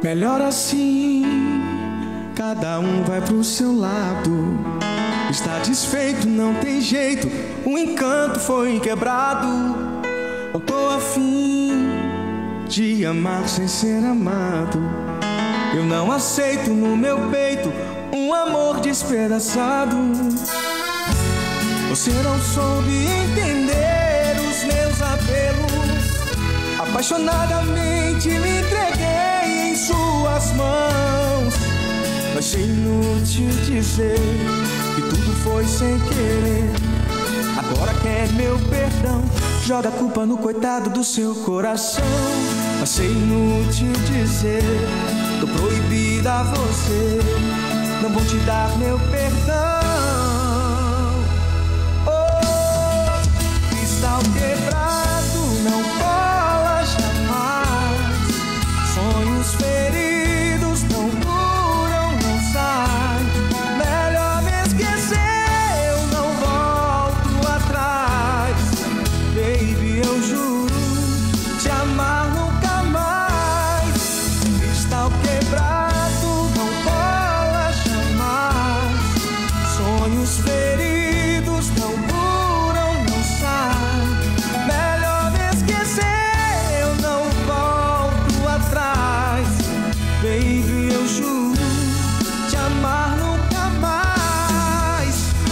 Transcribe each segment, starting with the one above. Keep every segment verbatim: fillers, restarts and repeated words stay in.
Melhor assim, cada um vai pro seu lado. Está desfeito, não tem jeito, o encanto foi quebrado. Eu tô afim de amar sem ser amado. Eu não aceito no meu peito um amor despedaçado. Você não soube entender os meus apelos. Apaixonadamente me entreguei em suas mãos. Vai ser inútil dizer que tudo foi sem querer. Agora quer meu perdão, joga a culpa no coitado do seu coração. Vai ser inútil dizer, tô proibida a você, não vou te dar meu perdão. Oh, cristal quebrado não cola jamais. Sonhos feridos não curam, não sai. Melhor me esquecer, eu não volto atrás. Baby, eu juro te amar nunca mais. Cristal quebrado não cola jamais. Sonhos feridos não curam, não sai. Melhor me esquecer, eu não volto atrás. Baby, eu juro te amar nunca mais.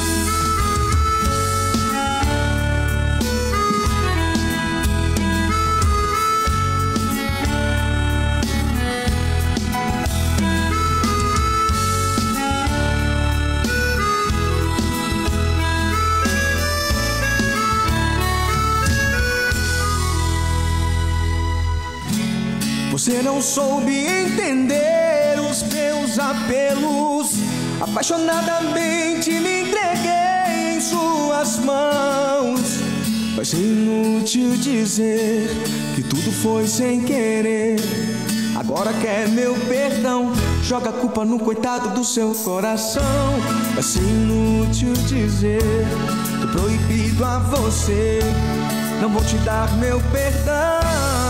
Você não soube entender os meus apelos. Apaixonadamente me entreguei em suas mãos. Vai ser inútil dizer que tudo foi sem querer. Agora quer meu perdão, joga a culpa no coitado do seu coração. Vai ser inútil dizer, tô proibido a você, não vou te dar meu perdão.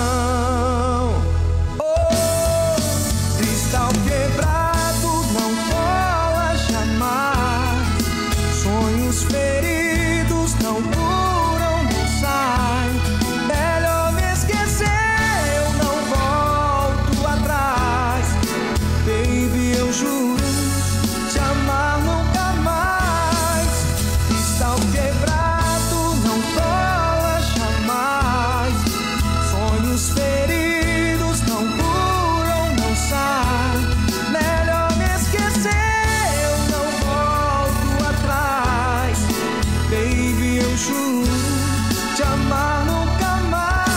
Cristal quebrado não cola jamais. Sonhos feridos não curam, não sai. Melhor me esquecer, eu não volto atrás. Baby, eu juro te amar nunca mais. Cristal quebrado não cola jamais. Sonhos feridos não curam, não sai. Melhor me esquecer, eu não volto atrás. Baby, eu juro te amar nunca mais.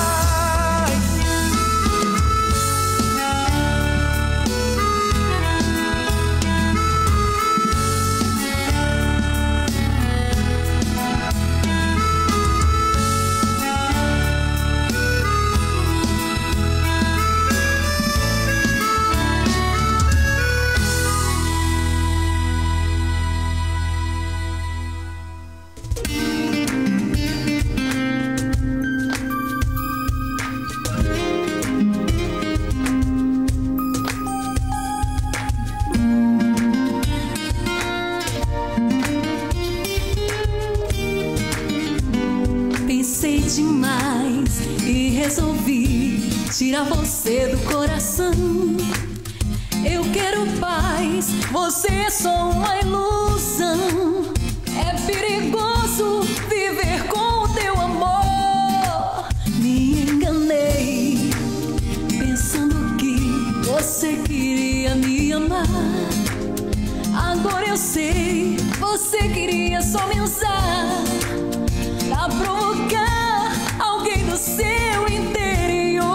Pensei demais e resolvi tirar você do coração. Eu quero paz, você é só uma ilusão. É perigoso viver com o teu amor. Me enganei, pensando que você queria me amar. Agora eu sei, você queria só me usar pra provocar alguém do seu interior.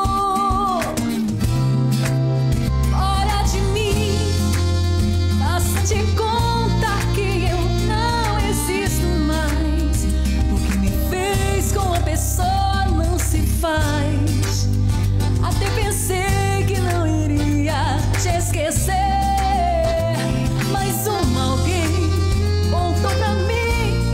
Fora de mim, faça de conta que eu não existo mais. O que me fez com a pessoa não se faz. Até pensei que não iria te esquecer, mas uma alguém voltou pra mim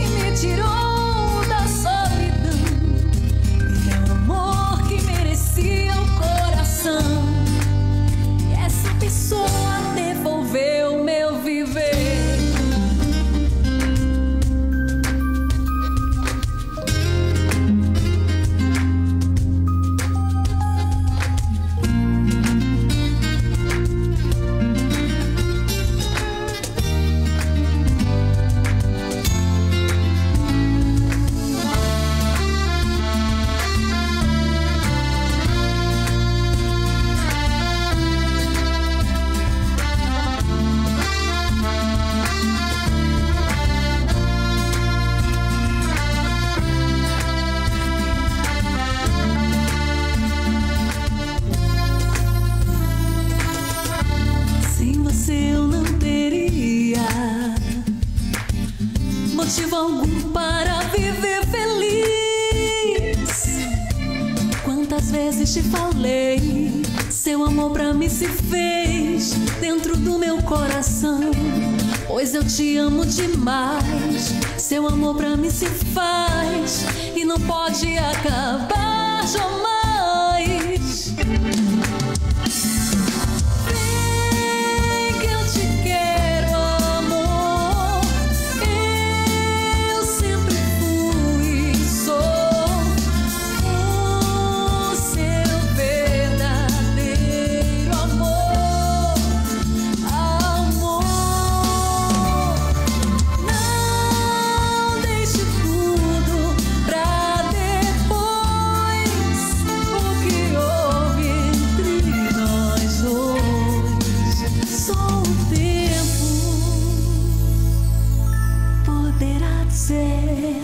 para viver feliz. Quantas vezes te falei, seu amor pra mim se fez dentro do meu coração. Pois eu te amo demais, seu amor pra mim se faz e não pode acabar jamais. Vem que eu te quero, amor. Eu sempre fui e sou o seu verdadeiro amor. Amor, não deixe tudo pra depois. O que houve entre nós dois, só o tempo poderá dizer.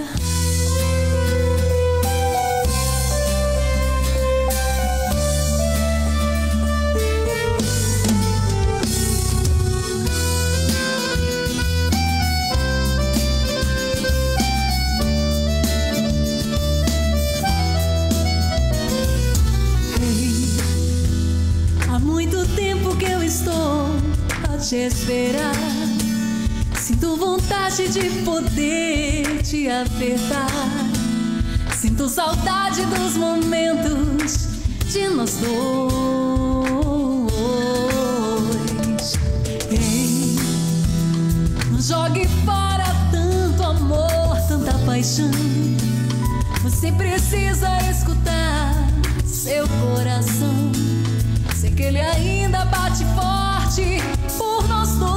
Há muito tempo que eu estou a te esperar. Sinto vontade de poder te apertar. Sinto saudade dos momentos de nós dois. Ei, não jogue fora tanto amor, tanta paixão. Você precisa escutar seu coração. Sei que ele ainda bate forte por nós dois.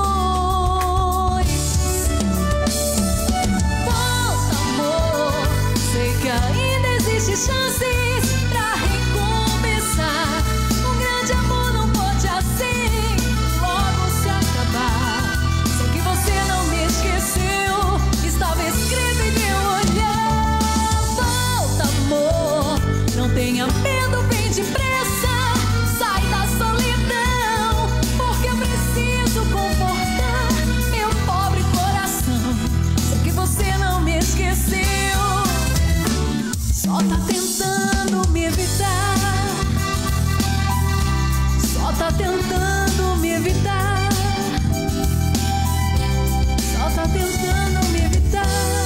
Volta, amor, sei que ainda existe chances pra recomeçar. Um grande amor não pode assim logo se acabar. Sei que você não me esqueceu, estava escrito em meu olhar. Volta, amor, não tenha medo, vem depressa. Só tá tentando me evitar. Só tá tentando me evitar. Só tá tentando me evitar.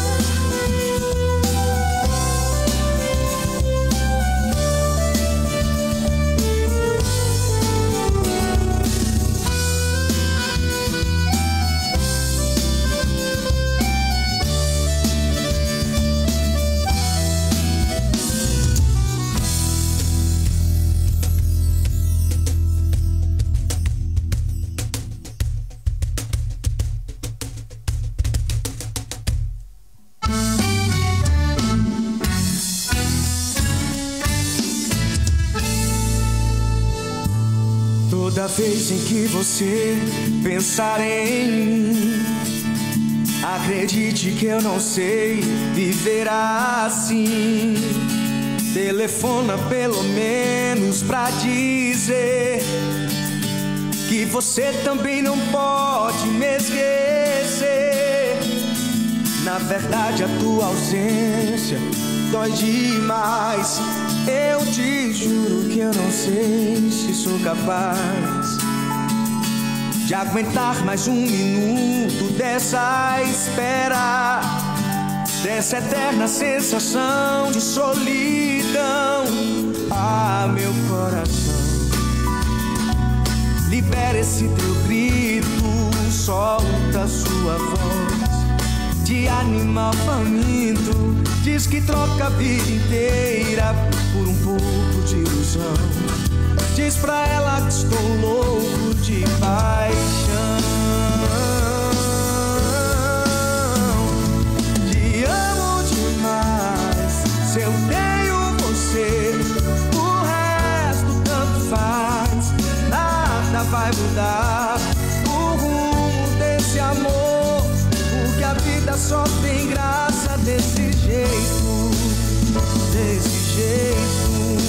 Toda vez em que você pensar em mim, acredite que eu não sei viver assim. Telefona pelo menos pra dizer que você também não pode me esquecer. Na verdade a tua ausência dói demais. Eu te juro que eu não sei se sou capaz de aguentar mais um minuto dessa espera, dessa eterna sensação de solidão. Ah, meu coração, libera esse teu grito, solta sua voz de animal faminto. Diz que troca a vida inteira por um pouco de ilusão. Diz pra ela que estou louco de paixão. Te amo demais, se eu tenho você, o resto tanto faz. Nada vai mudar o rumo desse amor, porque a vida só tem graça desse jeito, desse jeito.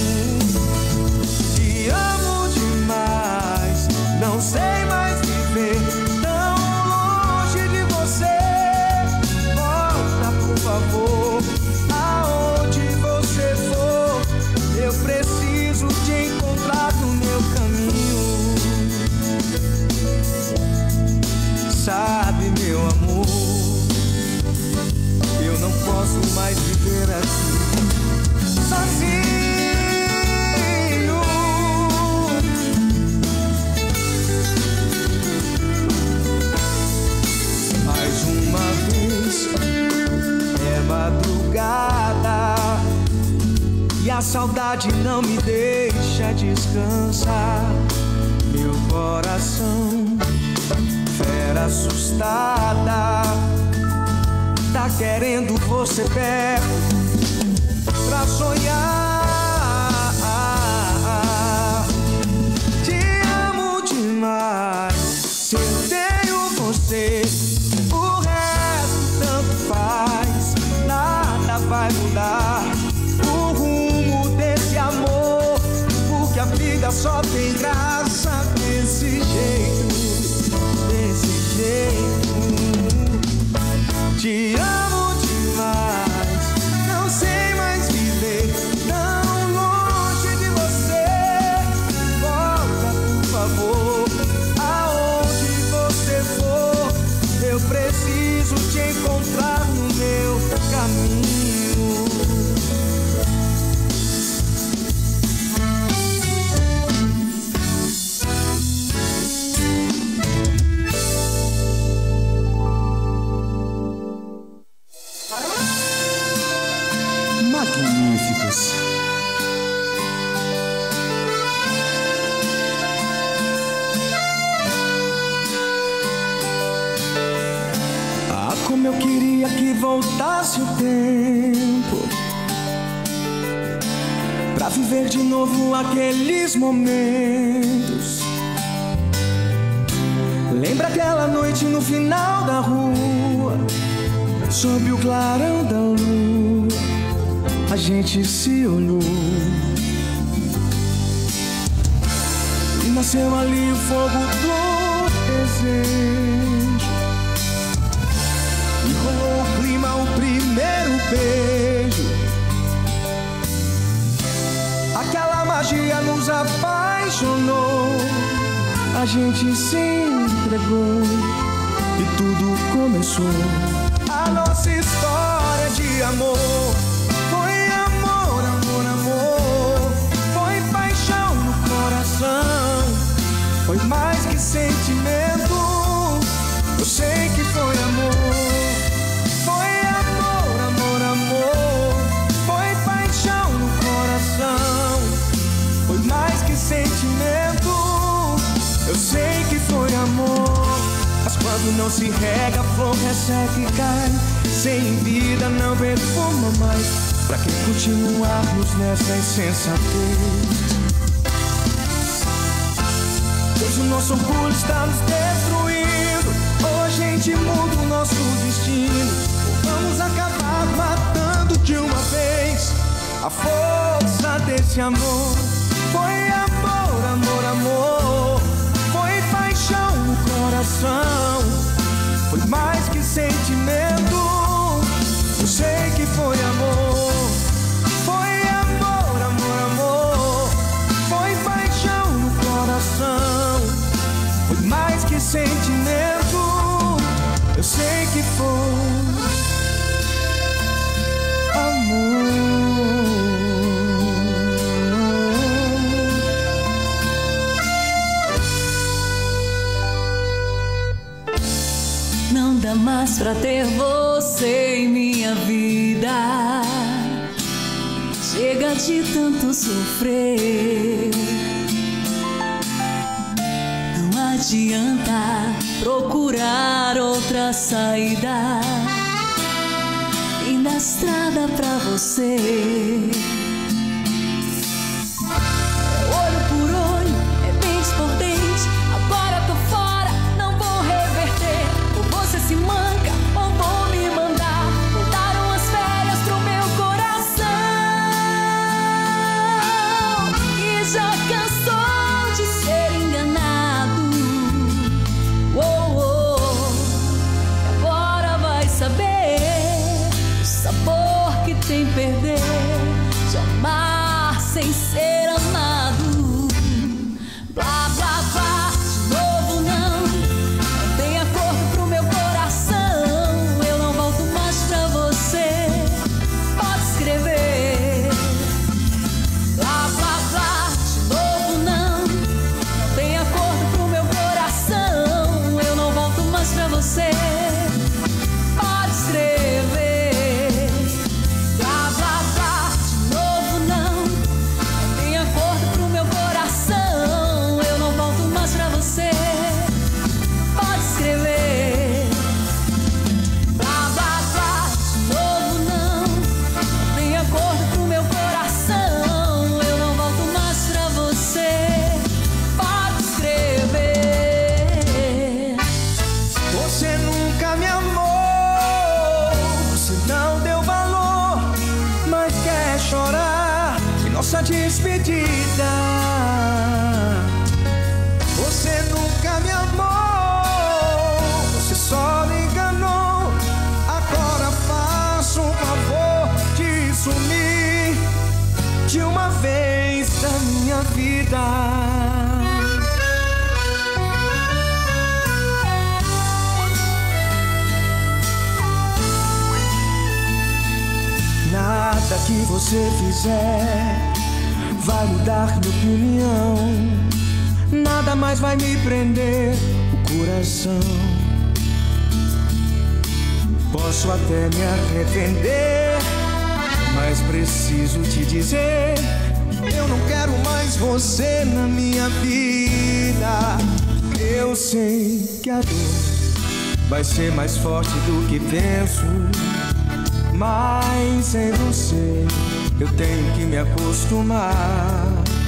Te amo demais, não sei mais viver tão longe de você. Volta mais viver aqui sozinho. Mais uma vez é madrugada e a saudade não me deixa descansar. Meu coração, fera assustada, tá querendo você perto pra sonhar. Te amo demais, se eu tenho você, o resto tanto faz. Nada vai mudar o rumo desse amor, porque a vida só tem graça desse jeito, desse jeito. Te amo demais, não sei mais viver tão longe de você. Volta, por favor, aonde você for, eu preciso te encontrar no meu caminho. Magníficos. Ah, como eu queria que voltasse o tempo pra viver de novo aqueles momentos. Lembra aquela noite no final da rua, sob o clarão da lua, a gente se olhou e nasceu ali o fogo do desejo, e rolou o clima, o primeiro beijo. Aquela magia nos apaixonou, a gente se entregou e tudo começou. A nossa história de amor foi amor, amor, amor. Foi paixão no coração, foi mais que sentimento. Eu sei que foi amor. Foi amor, amor, amor. Foi paixão no coração, foi mais que sentimento. Eu sei que foi amor. Mas quando não se rega, a flor resseca e cai. Sem vida não perfuma mais. Pra que continuarmos nessa insensatez? Pois o nosso orgulho está nos destruindo. Ou a gente muda o nosso destino, ou vamos acabar matando de uma vez a força desse amor. Foi amor, amor, amor. Foi paixão no coração, foi mais que sentimento. Eu sei que foi amor. Foi amor, amor, amor. Foi paixão no coração, foi mais que sentimento. Eu sei que foi amor. Não dá mais pra ter você em minha vida. Chega de tanto sofrer. Não adianta procurar outra saída. E na estrada pra você é olho por olho, é dente por dente. Agora tô fora, não vou reverter. Ou você se manca, ou vou me mandar. Vou dar umas férias pro meu coração, que já cansou de ser enganado. Oh, oh. Agora vai saber o sabor que tem perder, de amar sem ser amado. Blá, blá, blá, de novo não. Não tem acordo pro meu coração. Eu não volto mais pra você. despedida. Você nunca me amou, você só me enganou. Agora faça um favor de sumir de uma vez da minha vida. Nada que você fizer vai mudar minha opinião. Nada mais vai me prender o coração. Posso até me arrepender, mas preciso te dizer: eu não quero mais você na minha vida. Eu sei que a dor vai ser mais forte do que penso, mas sem você eu tenho que me acostumar.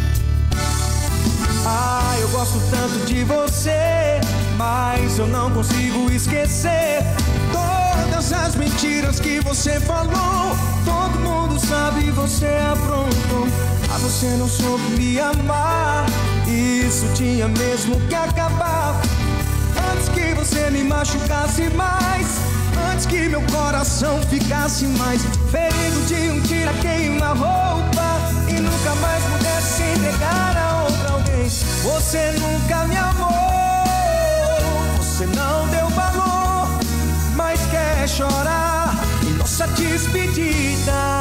Ah, eu gosto tanto de você, mas eu não consigo esquecer todas as mentiras que você falou. Todo mundo sabe, você aprontou. Ah, você não soube me amar, isso tinha mesmo que acabar. Antes que você me machucasse mais, antes que meu coração ficasse mais ferido de um tira queima-roupa e nunca mais pudesse se entregar a outra alguém. Você nunca me amou, você não deu valor, mas quer chorar em nossa despedida.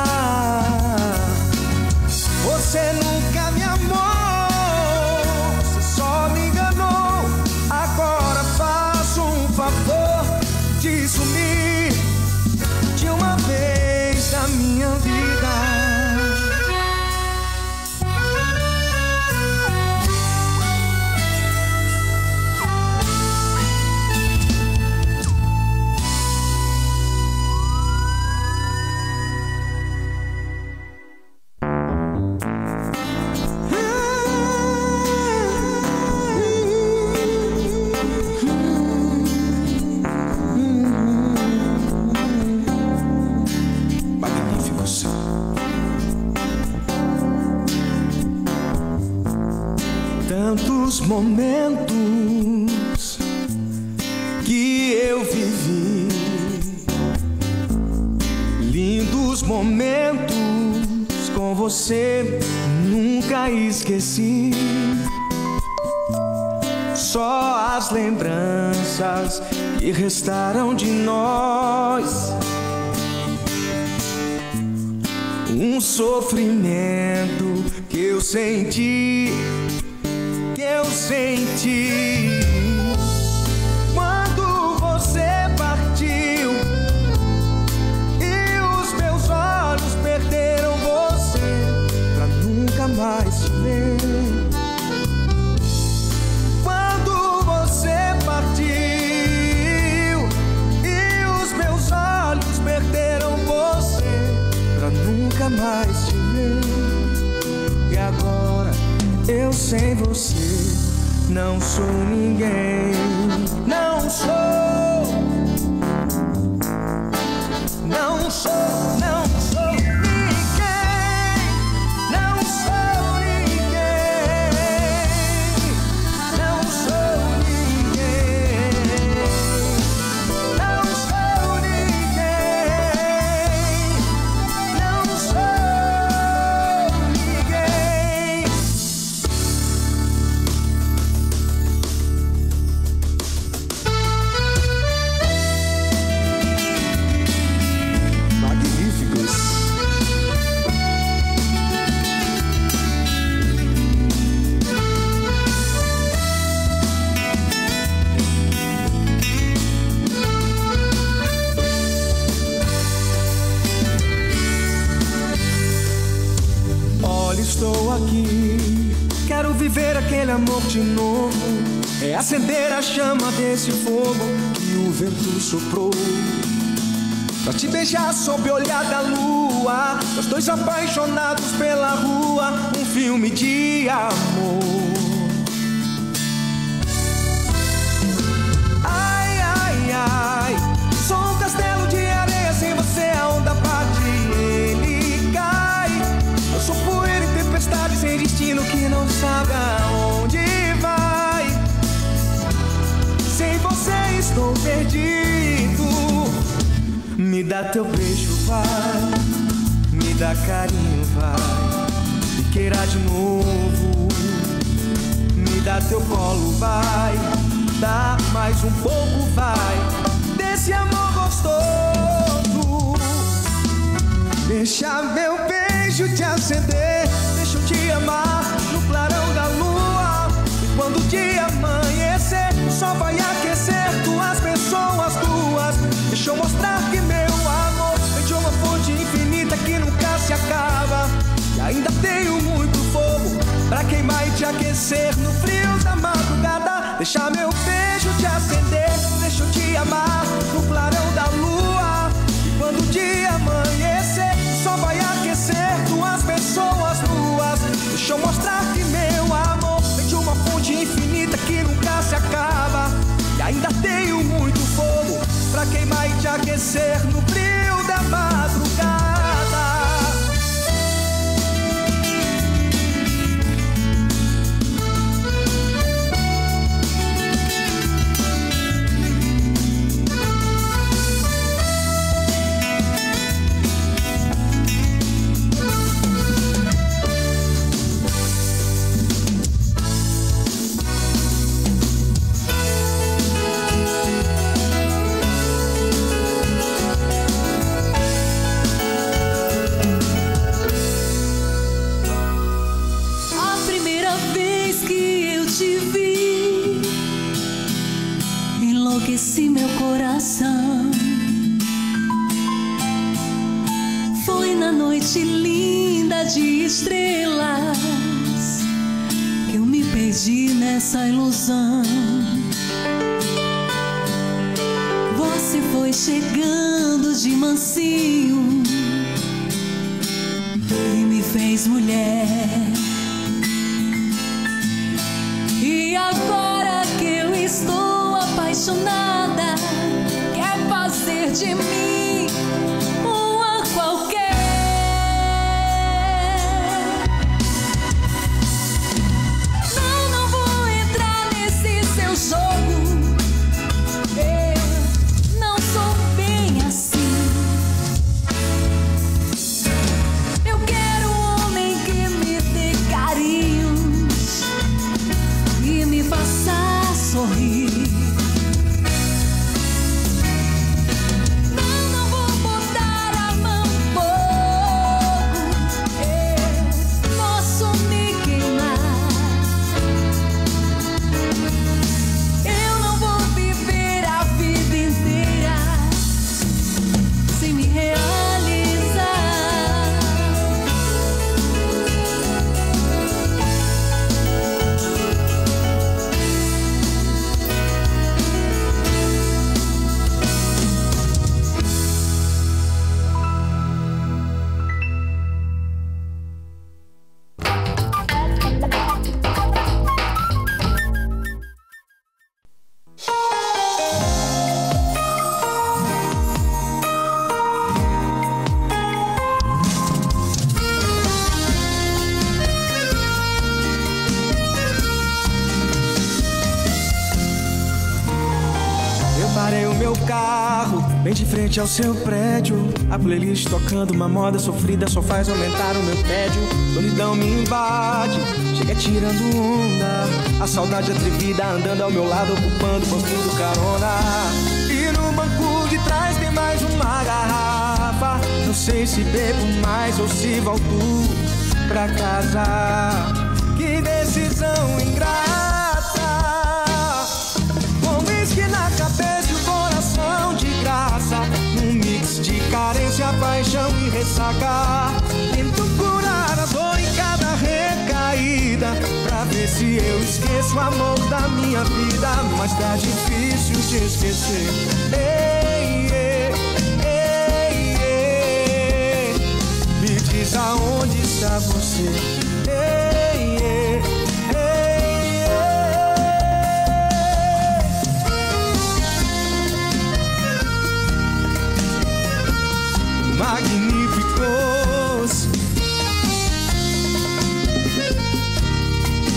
Você nunca me amou, você só me enganou. Agora faça um favor de sumir de uma vez da minha vida. Tantos momentos que eu vivi, lindos momentos com você, nunca esqueci. Só as lembranças que restaram de nós, um sofrimento que eu senti, que eu senti quando você partiu e os meus olhos perderam você pra nunca mais te ver. Quando você partiu e os meus olhos perderam você pra nunca mais te ver. E agora eu sem você não sou ninguém. Não sou, não sou, não sou ninguém. Não sou ninguém. Não sou ninguém. Não sou ninguém. Não sou ninguém. Estou aqui, quero viver aquele amor de novo. É acender a chama desse fogo que o vento soprou, pra te beijar sob o olhar da lua. Nós dois apaixonados pela rua, um filme de amor. Ai, ai, ai, sou um castelo de areia, sem você a onda bate e ele cai. Eu sou poeira em tempestades sabe aonde vai. Sem você estou perdido. Me dá teu beijo, vai. Me dá carinho, vai. Me queira de novo. Me dá teu colo, vai. Dá mais um pouco, vai. Desse amor gostoso. Deixa meu beijo te acender. Deixa eu te amar no clarão da lua. E quando o dia amanhecer, o sol vai aquecer tuas pessoas, tuas. Deixa eu mostrar que meu amor vem de uma fonte infinita que nunca se acaba. E ainda tenho muito fogo pra queimar e te aquecer no frio da madrugada. Deixa meu beijo te acender. Deixa eu te amar no clarão da lua. E quando o dia amanhecer, o sol vai aquecer tuas pessoas nuas. Deixa eu mostrar que meu amor vem de uma fonte infinita que nunca se acaba. E ainda tenho muito fogo pra queimar e te aquecer no frio da madrugada. Enlouqueci meu coração. Foi na noite linda de estrelas que eu me perdi nessa ilusão. Você foi chegando de mansinho e me fez mulher. E agora que eu estou apaixonada, quer fazer de mim uma qualquer. Não, não vou entrar nesse seu jogo. Eu não sou bem assim. Eu quero um homem que me dê carinhos e me faça sorrir. Bem de frente ao seu prédio, a playlist tocando uma moda sofrida só faz aumentar o meu tédio. Solidão me invade, chega tirando onda. A saudade atrevida andando ao meu lado, ocupando o banquinho do carona. E no banco de trás tem mais uma garrafa. Não sei se bebo mais ou se volto pra casa. Que decisão ingrata. Com whisky na cabeça e o coração de graça, um mix de carência, paixão e ressaca. Tento curar a dor em cada recaída, pra ver se eu esqueço o amor da minha vida. Mas tá difícil de esquecer. Ei, ei, ei, ei. Me diz aonde está você. Ei, ei, ei, ei. Magníficos.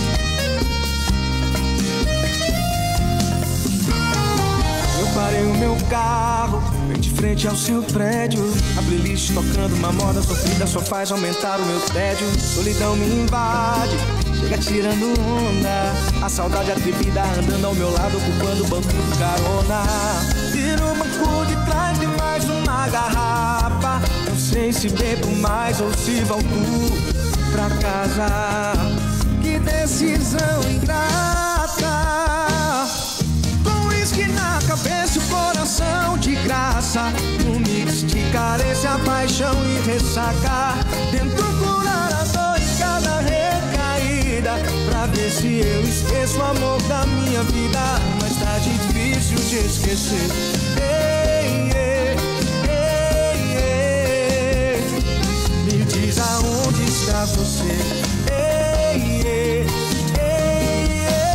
carro, bem de frente ao seu prédio. A playlist tocando uma moda sofrida só faz aumentar o meu tédio. Solidão me invade, chega tirando onda. A saudade atrevida andando ao meu lado, ocupando o banco do carona. Vira o banco de trás de mais uma garrafa. Não sei se bebo mais ou se volto pra casa. Que decisão ingrata. Com uísque na cabeça e o coração de graça. Um mix de carência, paixão e ressaca. Tento curar a dor em cada recaída, pra ver se eu esqueço o amor da minha vida. Mas tá difícil de esquecer. Ei, ei, ei, ei. Me diz aonde está você. Ei, ei, ei,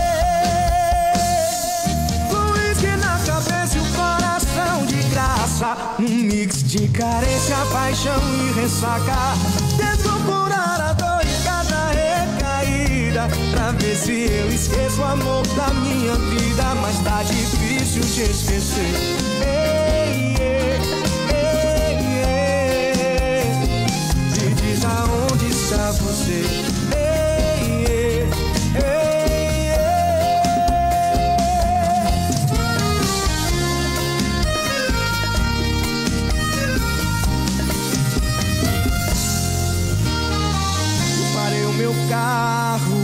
ei. Com uísque na cabeça e o coração de graça. Um mix de carência, paixão e ressaca. Tento curar a dor em cada recaída, pra ver se eu esqueço o amor da minha vida. Mas tá difícil de esquecer. Ei, ei, ei, ei. Me diz aonde está você. Ei, ei, ei, Eu parei o meu carro.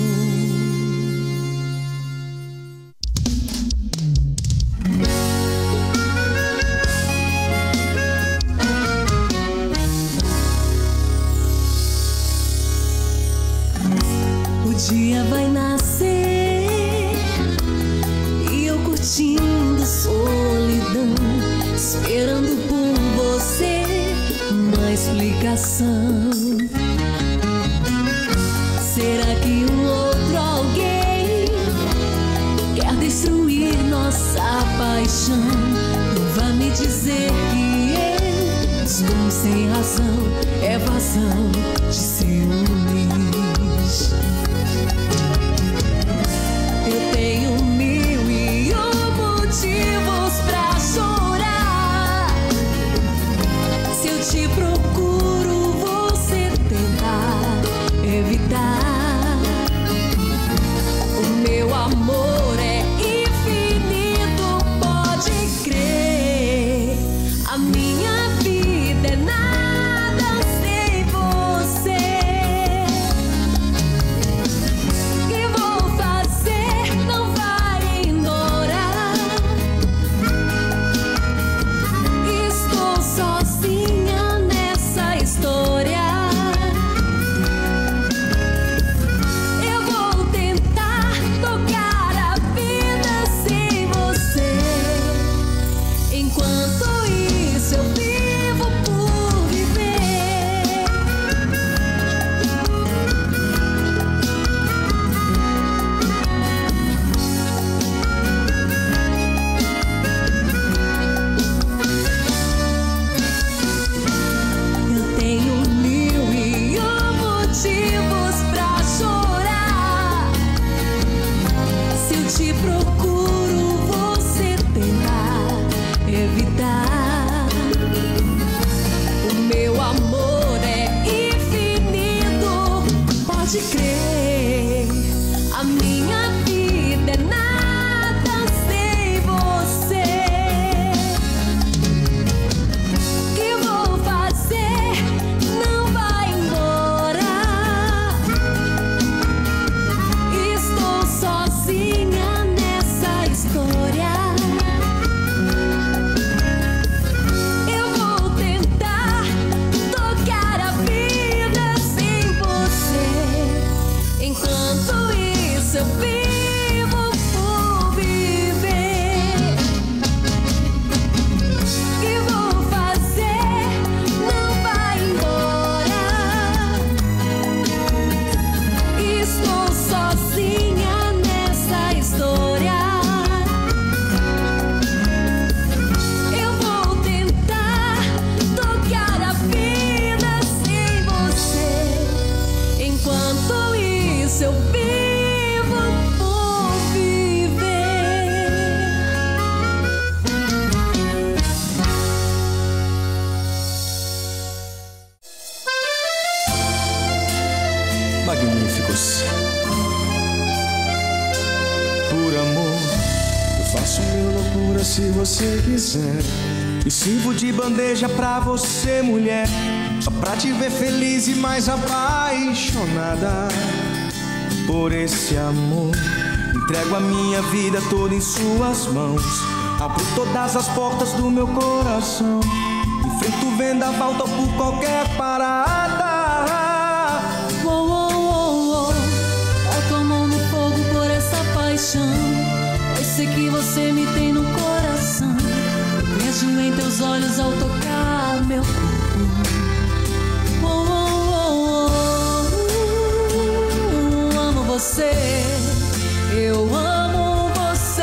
O dia vai nascer e eu curtindo solidão, esperando por você uma explicação. Será que um outro alguém quer destruir nossa paixão? Não vá me dizer que eu estou sem razão, é vazão de ciúmes. Eu tenho mil e um motivos pra chorar. Se eu te procuro, você tentar evitar. O meu amor é infinito, pode crer. A minha vida é nada sem você. Que vou fazer? Não vai ignorar. Estou sozinha nessa magníficos. Por amor, eu faço mil loucuras se você quiser. E sirvo de bandeja pra você, mulher, só pra te ver feliz e mais apaixonada. Por esse amor, entrego a minha vida toda em suas mãos. Abro todas as portas do meu coração, enfrento o vendaval, topo qualquer parada. Oh, oh, oh, oh. Boto a mão no fogo por essa paixão. Eu sei que você me tem no coração. Eu vejo em teus olhos ao tocar meu corpo. Oh, oh, oh, oh. Amo você, eu amo você.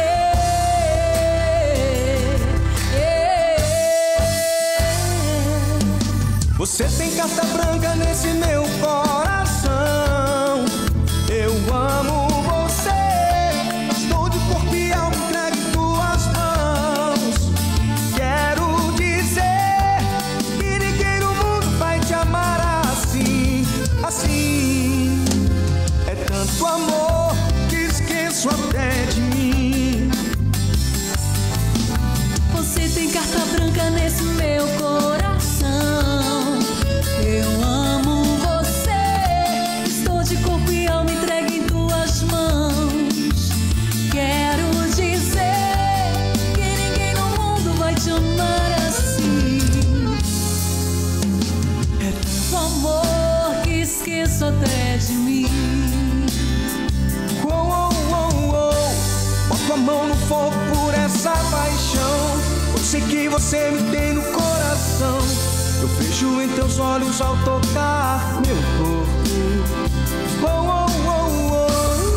Você tem carta branca nesse meu coração. Eu amo você, estou de corpo e alma entregue em tuas mãos. Quero dizer que ninguém no mundo vai te amar assim, assim. É tanto amor que esqueço até de mim. Você tem carta branca nesse meu coração. Eu amo você, estou de corpo e alma entregue em tuas mãos. Quero dizer que ninguém no mundo vai te amar assim. É tanto amor que esqueço até de mim. Oh, oh, oh, oh. Boto a mão no fogo por essa paixão. Eu sei que você me tem no coração. Eu vejo em teus olhos ao tocar meu corpo. Oh, oh, oh,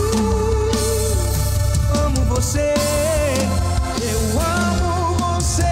oh. Amo você, eu amo você.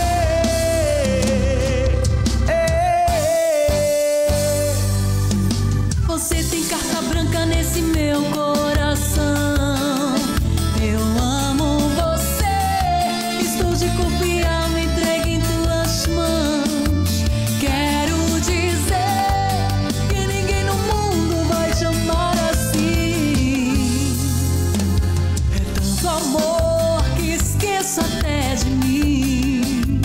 Você tem carta branca nesse meu coração. Eu amo você, estou de corpo e alma entregue em tuas mãos. Quero dizer que ninguém no mundo vai te amar assim. É tanto amor que esqueço até de mim.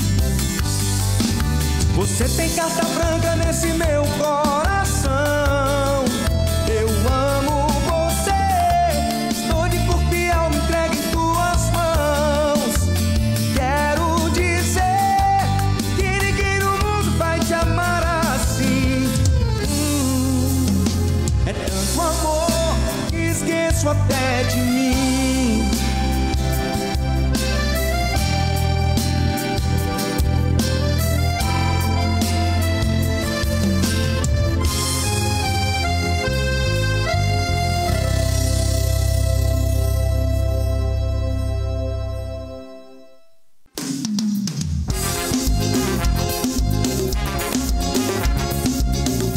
Você tem carta branca nesse meu coração. Eu amo você, estou de corpo e alma entregue em tuas mãos. Quero dizer que ninguém no mundo vai te amar assim. Hum, é tanto amor que esqueço até de mim.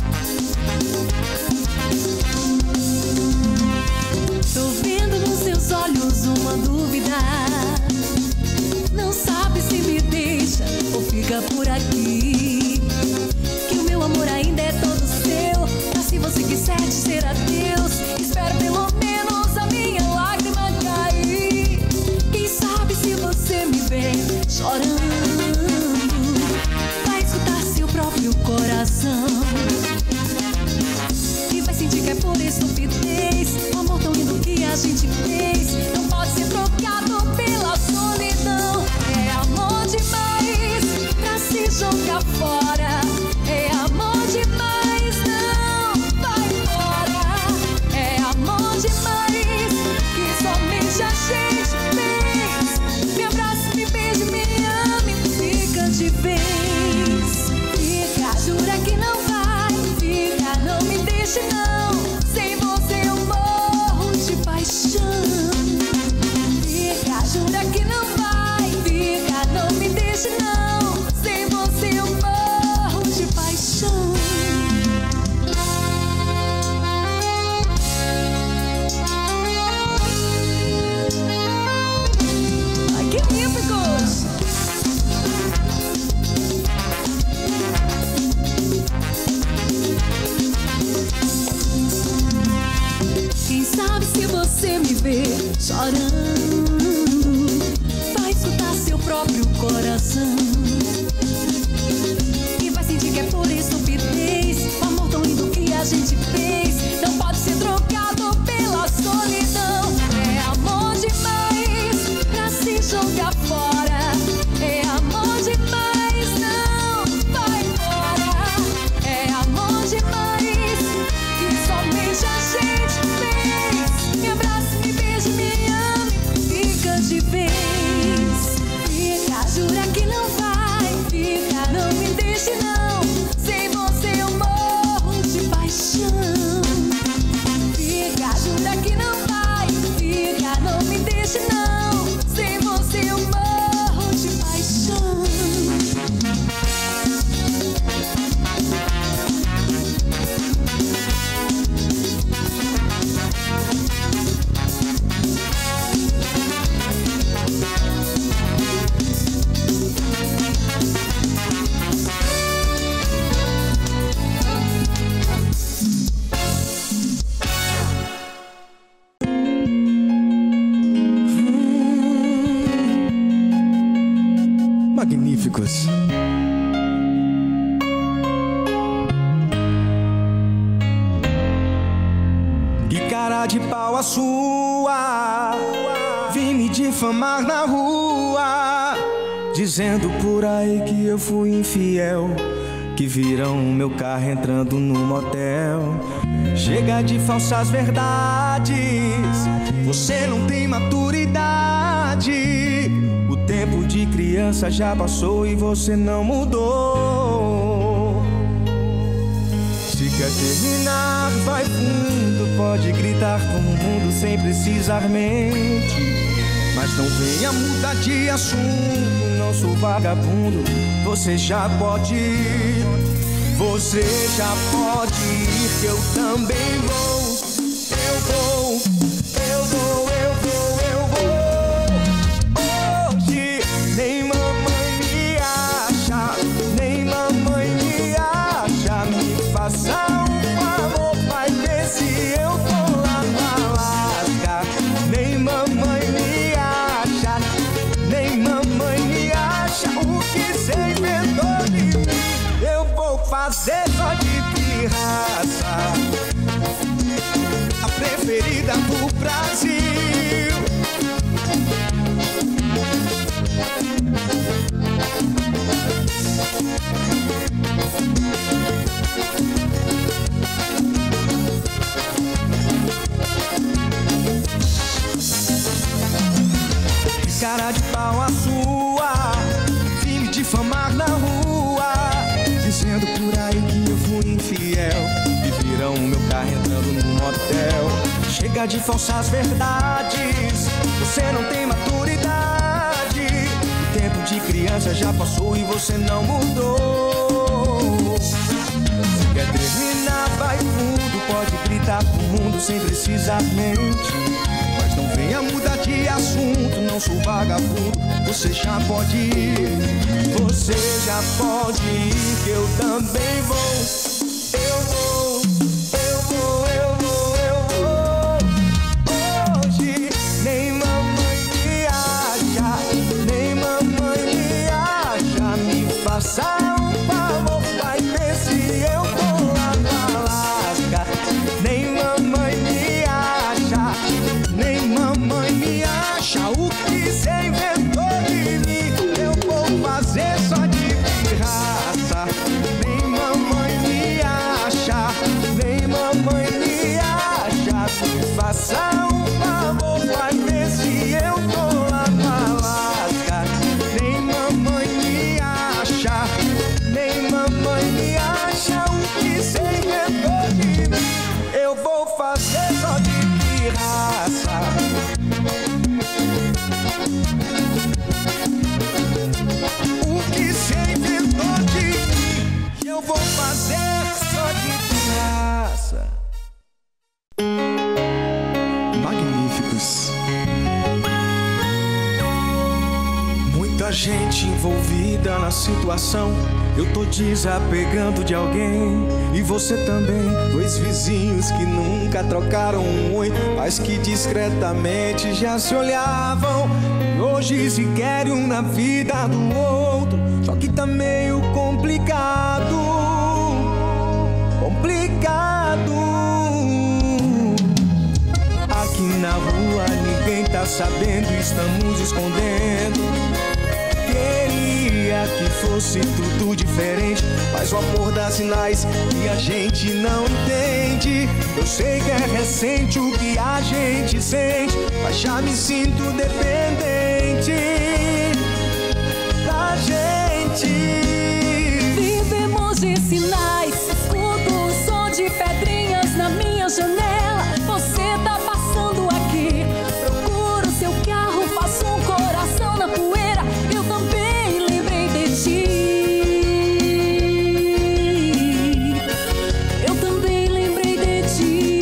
Tô vendo nos seus por estupidez. O amor tão lindo que a gente fez não pode ser trocado pela solidão. É amor demais pra se jogar fora. É amor demais, não vai embora. É amor demais que somente a gente fez. Me abraça, me beija, me ama, fica de vez. Fica, jura que não vai. Fica, não me deixe não. Sem você eu morro de paixão. Fica, jura que não vai. Fica, não me deixe não. Sem você eu morro de paixão. Magníficos. Que cara de pau a sua, vim me difamar na rua, dizendo por aí que eu fui infiel, que viram o meu carro entrando no motel. Chega de falsas verdades, você não tem maturidade. O tempo de criança já passou e você não mudou. Se quer terminar, vai fundo, pode gritar com o mundo sem precisar mente. Mas não venha mudar de assunto, não sou vagabundo, você já pode ir. Você já pode ir, que eu também vou. Eu vou, eu vou, eu vou, eu vou. Hoje nem mamãe me acha, nem mamãe me acha. Me faça um favor, vai ver se eu tô lá na lasca. Nem mamãe me acha, nem mamãe me acha. O que cê inventou de mim eu vou fazer só de pirraça. A preferida do Brasil. Cara de pau a sua, vim me difamar na rua, dizendo por aí que eu fui infiel, e viram o meu carro entrando no motel. Chega de falsas verdades, você não tem maturidade. O tempo de criança já passou e você não mudou. Se quer terminar, vai fundo, pode gritar pro mundo sem precisar mentir. Mas não venha mudar de assunto, não sou vagabundo, você já pode ir. Você já pode ir, que eu também vou. Eu vou, eu vou, eu vou, eu vou. Hoje nem mamãe me acha, nem mamãe me acha. Me faça um favor, vai ver se eu tô lá na lasca. Nem mamãe me acha, nem mamãe me acha. O que cê inventou de mim eu vou fazer só de pirraça. Nem mamãe me acha, nem mamãe me acha. Me faça um favor, vai ver se eu tô lá na lasca. Nem mamãe me acha, nem mamãe me acha. O que cê inventou de mim eu vou fazer só de pirraça. O que cê inventou de mim eu vou fazer só de pirraça. Magníficos. Muita gente envolvida na situação. Eu tô desapegando de alguém, e você também. Dois vizinhos que nunca trocaram um oi, mas que discretamente já se olhavam. E hoje se querem um na vida do outro, só que tá meio complicado. sabendo, estamos escondendo. Queria que fosse tudo diferente, mas o amor dá sinais que a gente não entende. Eu sei que é recente o que a gente sente, mas já me sinto dependente da gente. Vivemos de sinais, escuto o som de pedrinhas na minha janela. Você tá passando aqui, procuro seu carro, faço um coração na poeira. Eu também lembrei de ti. Eu também lembrei de ti.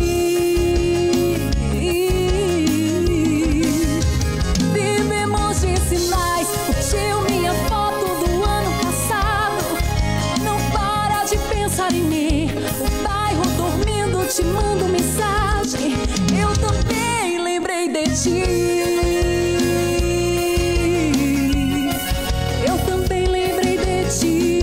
Vivemos de sinais, curtiu minha foto do ano passado. Não para de pensar em mim, o bairro dormindo te mando mensagem. Eu também lembrei de ti. Eu também lembrei de ti.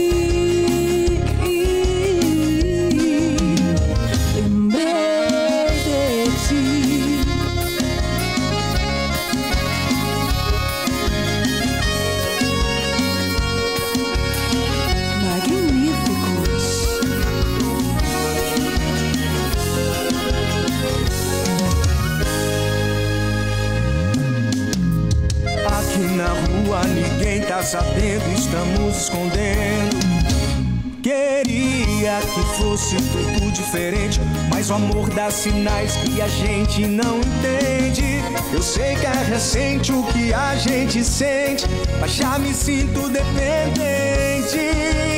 Lembrei de ti. Magníficos. Aqui na rua ninguém tá sabendo, estamos escondendo. Queria que fosse tudo diferente, mas o amor dá sinais que a gente não entende. Eu sei que é recente o que a gente sente, mas já me sinto dependente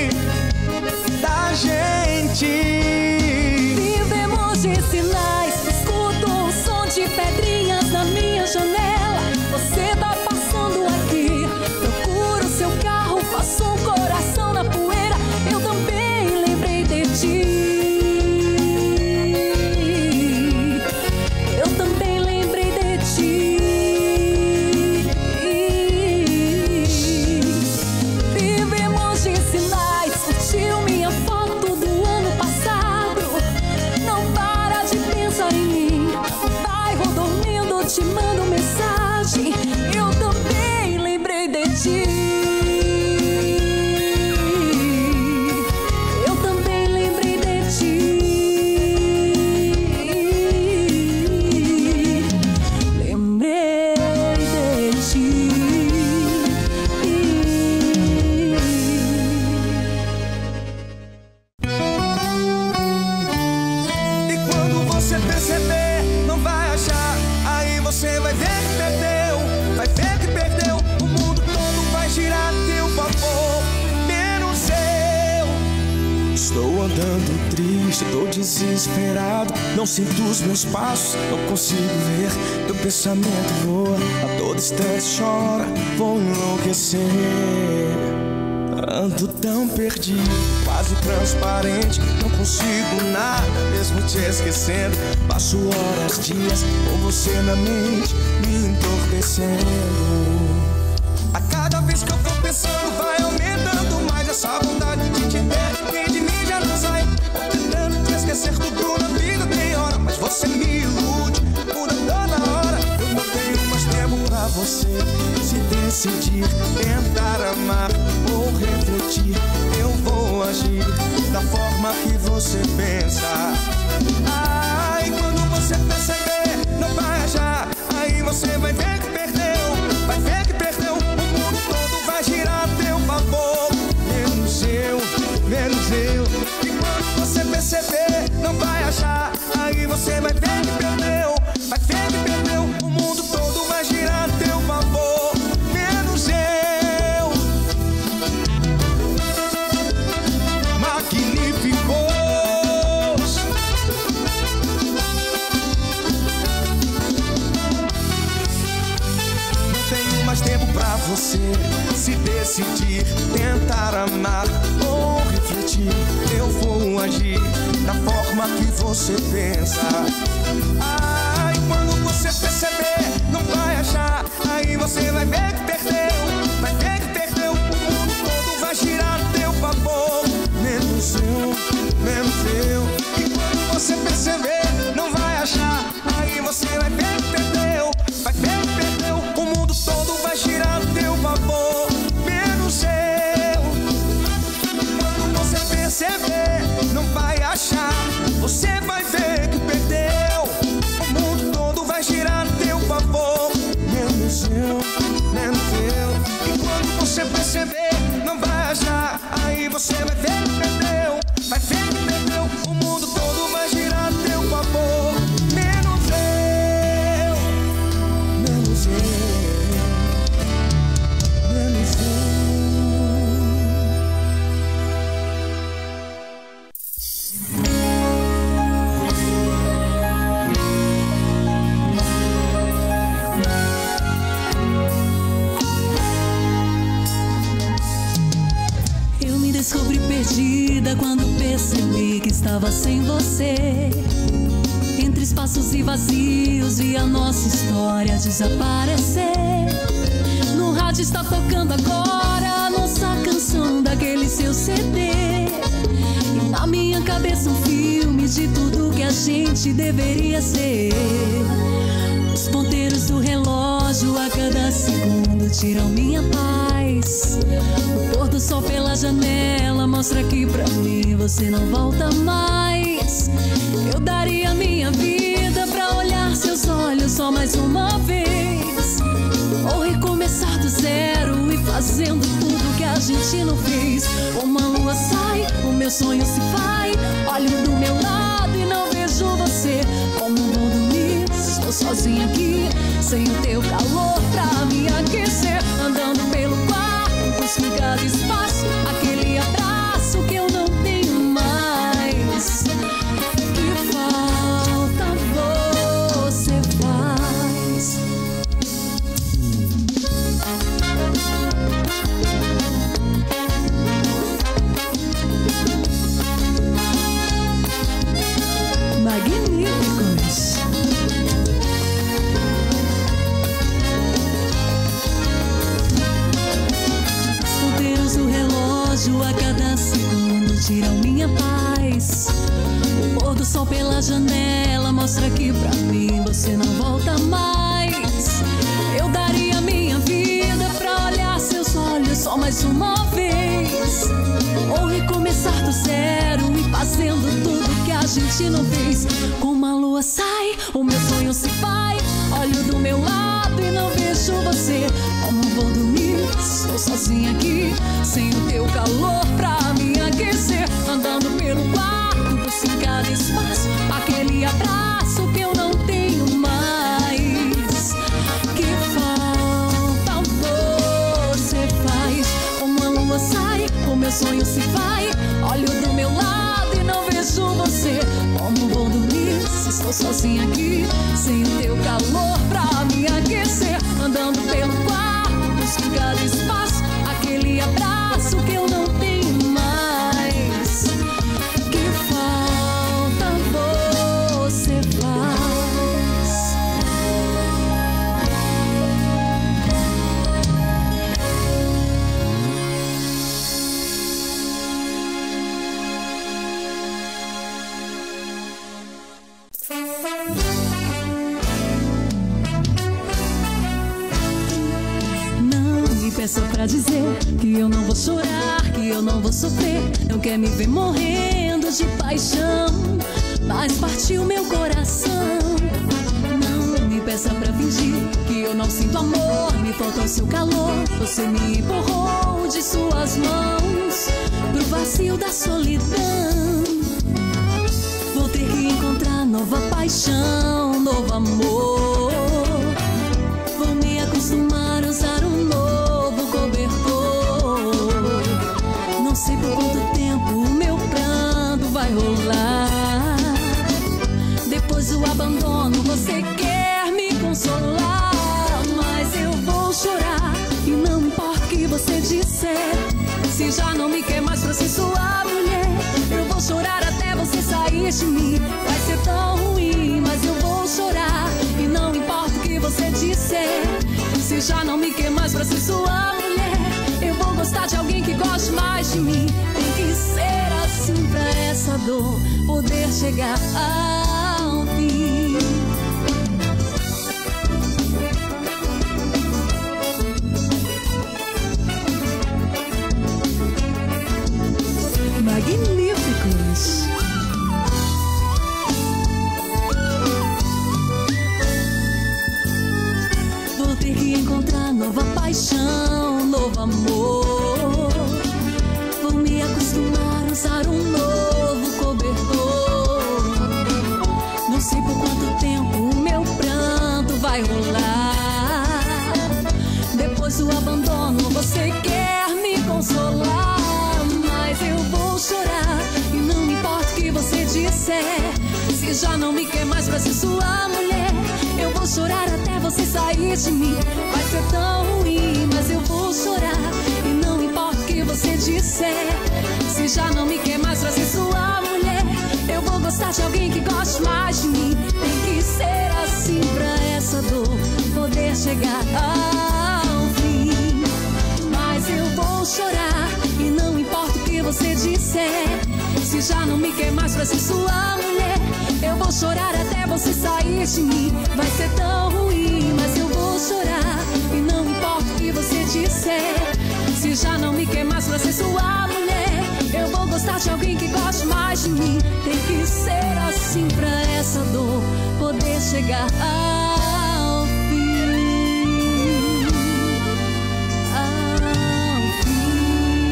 da gente. Vivemos de sinais, escuto o som de pedrinhas na minha janela. Você tá passando aqui, procuro seu carro, faço um coração na poeira. Eu também lembrei de ti. Eu também lembrei de ti. Vivemos de sinais, curtiu minha foto do ano passado. Não para de pensar em mim, o bairro dormindo te mando mensagem. Eu também lembrei de ti. Eu também lembrei de ti. Lembrei de ti. E quando você perceber, não vai achar, aí você vai ver que perdeu, vai ver que perdeu. O mundo todo vai girar a teu favor, menos eu. Estou andando triste, tô desesperado, não sinto os meus passos, não consigo ver. Teu pensamento voa, a todo instante chora, vou enlouquecer. Ando tão perdido, quase transparente, não consigo nada, mesmo te esquecendo. Passo horas, dias, com você na mente, me entorpecendo. A cada vez que eu tô pensando, vai aumentando mais essa vontade de te ter, e de mim já não sai. Tô tentando te esquecer, tudo na vida tem hora, mas você me ilude, muda toda hora. Eu não tenho mais tempo pra você, se decidir, tentar amar ou refletir, eu vou agir da forma que você pensa. Ai, quando você perceber, não vai achar, aí você vai ver que perdeu, vai ver que perdeu. O mundo todo vai girar a teu favor, menos eu, menos eu. E quando você perceber, não vai achar, aí você vai ver que perdeu, vai ver que perdeu. O mundo todo vai girar a teu favor, menos eu. Magníficos. Não tenho mais tempo pra você, se decidir, tentar amar ou refletir, eu vou agir da forma que você pensa. Ai, quando você perceber, não vai achar, aí você vai ver que perdeu, vai ver que perdeu. O mundo todo vai girar a teu favor, menos eu, menos eu. E quando você perceber, não vai achar, aí você vai ver que perdeu, vai ver percebi que estava sem você. Entre espaços e vazios vi a nossa história desaparecer. No rádio está tocando agora a nossa canção daquele seu C D. E na minha cabeça um filme de tudo que a gente deveria ser. Os ponteiros do relógio a cada segundo tiram minha paz. O pôr do sol pela janela mostra que pra mim você não volta mais. Eu daria minha vida pra olhar seus olhos só mais uma vez. Ou recomeçar do zero e fazendo tudo que a gente não fez. Como a lua sai, o meu sonho se vai. Olho do meu lado e não vejo você. Como vou dormir? Estou sozinha aqui, sem o teu calor pra me aquecer. Andando pelo quarto, busco em cada espaço aquele abraço que eu não tenho mais. Que falta você faz. Magníficos. Ponteiros do relógio a cada segundo tiram minha paz. O pôr do sol pela janela mostra que pra mim você não volta mais. Eu daria minha vida pra olhar seus olhos só mais uma vez. Ou recomeçar do zero e fazendo tudo que a gente não fez. Como a lua sai, o meu sonho se vai. Olho do meu lado e não vejo você. Como vou dormir? Estou sozinha aqui, sem o teu calor pra me aquecer. Andando pelo quarto, busco em cada espaço aquele abraço que eu não tenho mais. Que falta você faz. Como a lua sai, o meu sonho se vai. Olho do meu lado e não vejo você. Como vou dormir se estou sozinha aqui, sem o teu calor pra me aquecer. Andando pelo quarto, busco em cada espaço aquele abraço que eu não tenho mais. Que falta você faz. Peço pra dizer que eu não vou chorar, que eu não vou sofrer. Não quer me ver morrendo de paixão, mas partiu meu coração. Não me peça pra fingir que eu não sinto amor, me falta o seu calor. Você me empurrou de suas mãos pro vazio da solidão. Vou ter que encontrar nova paixão, novo amor. Vou me acostumar a usar um novo cobertor. Não sei por quanto tempo o meu pranto vai rolar. Depois do abandono você quer me consolar, mas eu vou chorar e não importa o que você disser. Se já não me quer mais pra ser sua mulher, eu vou chorar até você sair de mim. Vai ser tão ruim, mas eu vou chorar e não importa o que você disser. Se já não me quer mais pra ser sua mulher, eu vou gostar de alguém que goste mais de mim. Tem que ser assim pra essa dor poder chegar ao fim. Magníficos. Vou ter que encontrar nova paixão, novo amor. Vou me acostumar a usar um novo cobertor. Não sei por quanto tempo o meu pranto vai rolar. Depois do abandono você quer me consolar, mas eu vou chorar e não me importa o que você disser. Se já não me quer mais pra ser sua mulher, eu vou chorar até você sair de mim. Vai ser tão ruim, mas eu vou chorar e não importa o que você disser. Se já não me quer mais pra ser sua chegar ao fim. Mas eu vou chorar e não importa o que você disser. Se já não me quer mais pra ser sua mulher, eu vou chorar até você sair de mim. Vai ser tão ruim, mas eu vou chorar e não importa o que você disser. Se já não me quer mais pra ser sua mulher, eu vou gostar de alguém que goste mais de mim. Tem que ser assim pra essa dor poder chegar ao fim, ao fim.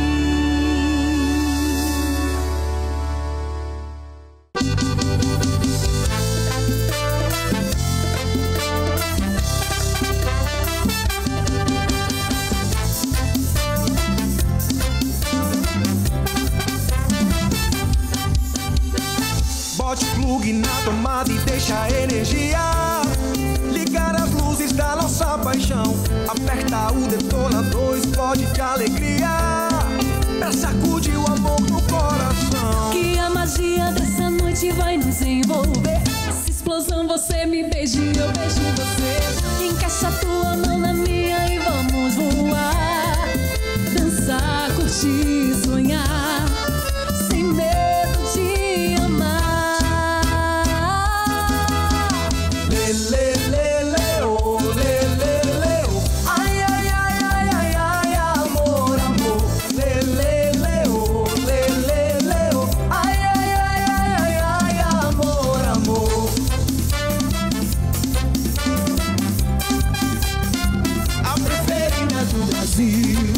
Bote plug na tomada e deixa a energia ligar as luzes da nossa paixão. Aperta o detonador, explode de alegria pra sacudir o amor no coração. Que a magia dessa noite vai nos envolver. Essa explosão, você me beija e eu beijo você. Encaixa a tua mão na minha e vamos voar, dançar, curtir, sonhar, sem medo de amar. Lê, lê, lê, lê, oh, lê, lê, lê, oh. Ai, ai, ai, ai, ai, ai, amor, amor. Lê, lê, lê, oh, lê, lê, lê, oh. Ai, ai, ai, ai, ai, ai, amor, amor. A preferida do Brasil.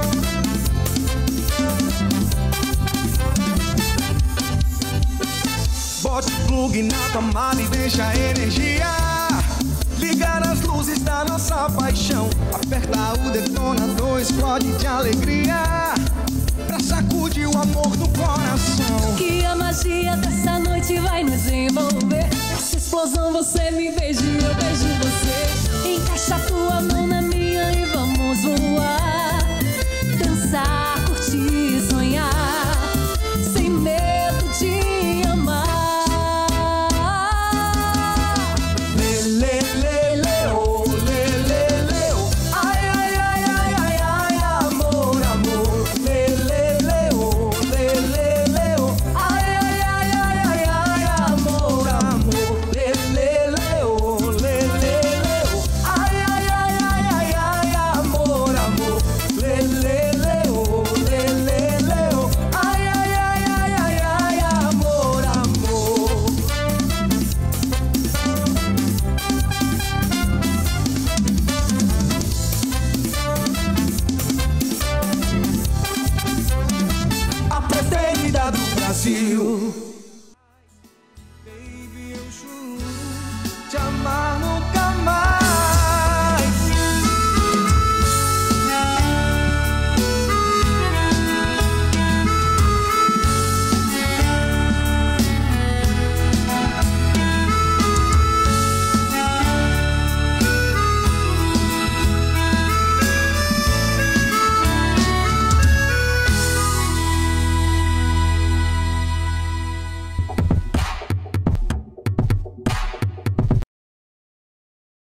Bote plug na tomada e deixa a energia ligar as luzes da nossa paixão. Aperta o detonador, explode de alegria pra sacudir o amor no coração. Que a magia dessa noite vai nos envolver. Essa explosão, você me beija e eu beijo você. Encaixa a tua mão na